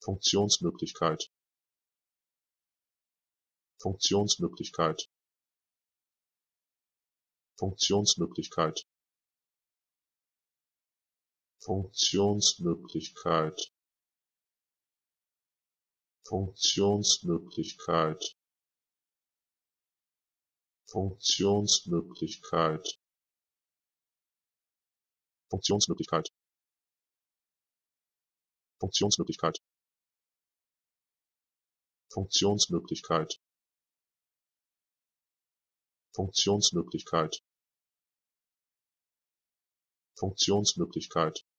Funktionsmöglichkeit, Funktionsmöglichkeit, Funktionsmöglichkeit, Funktionsmöglichkeit, Funktionsmöglichkeit, Funktionsmöglichkeit, Funktionsmöglichkeit, Funktionsmöglichkeit, Funktionsmöglichkeit, Funktionsmöglichkeit, Funktionsmöglichkeit,